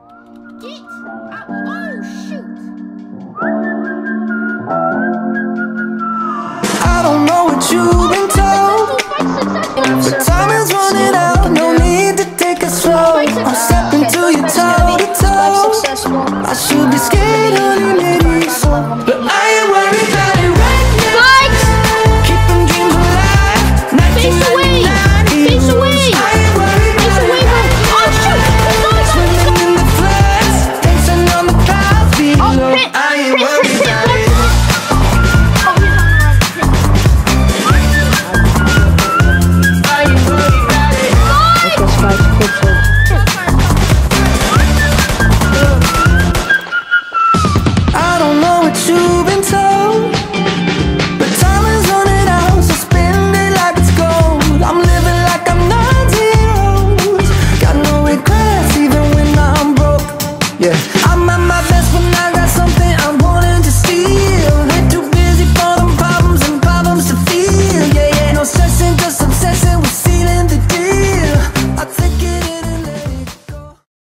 Get out. Oh, shoot. I don't know what you've been told, but time